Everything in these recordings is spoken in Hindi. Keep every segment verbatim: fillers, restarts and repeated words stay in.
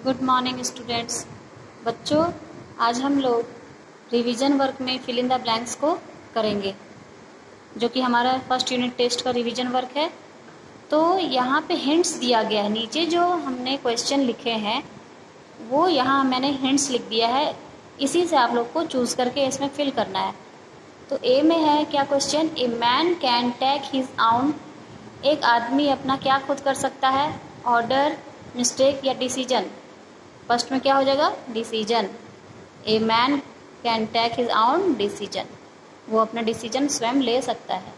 Good morning students. बच्चों, आज हम लोग रिवीजन वर्क में फिल इन द ब्लैंक्स को करेंगे, जो कि हमारा फर्स्ट यूनिट टेस्ट का रिवीजन वर्क है। तो यहाँ पे हिंट्स दिया गया है। नीचे जो हमने क्वेश्चन लिखे हैं वो यहाँ मैंने हिंट्स लिख दिया है, इसी से आप लोग को चूज़ करके इसमें फिल करना है। तो ए में है क्या question, a man can take his own. एक आदमी अपना क्या खुद कर सकता है, ऑर्डर, मिस्टेक या डिसीजन। फर्स्ट में क्या हो जाएगा, decision. A man can take his own decision, वो अपना डिसीजन स्वयं ले सकता है।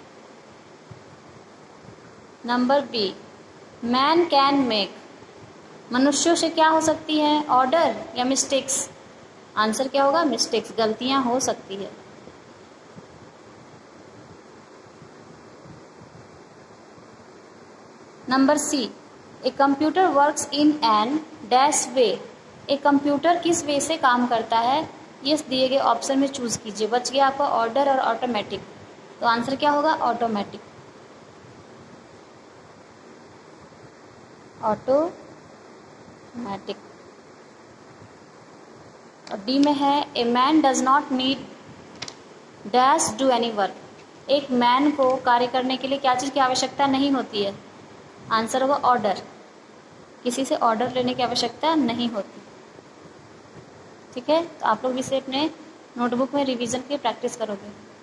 Number B, man can make. मनुष्यों से क्या हो सकती है, ऑर्डर या मिस्टेक्स। आंसर क्या होगा, मिस्टेक्स, गलतियां हो सकती है। Number C, a computer works in an dash way. एक कंप्यूटर किस वे से काम करता है, ये दिए गए ऑप्शन में चूज कीजिए। बच गया आपका ऑर्डर और ऑटोमेटिक, तो आंसर क्या होगा, ऑटोमेटिक। ऑटोमेटिक। और डी में है, a man does not need dash do any work. एक मैन को कार्य करने के लिए क्या चीज़ की आवश्यकता नहीं होती है, आंसर होगा ऑर्डर। किसी से ऑर्डर लेने की आवश्यकता नहीं होती। ठीक है, तो आप लोग इसे अपने नोटबुक में रिवीजन की प्रैक्टिस करोगे।